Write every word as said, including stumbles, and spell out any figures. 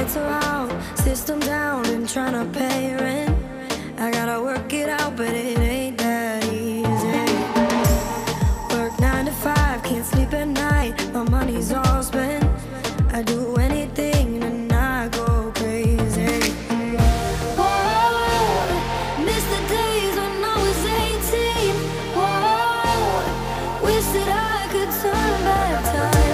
lights are out, system down, and trying to pay rent. I gotta work it out, but it ain't that easy. Work nine to five, can't sleep at night, my money's all spent. I do anything to not go crazy. Whoa, miss the days when I was eighteen. Whoa, wish that I could turn back time.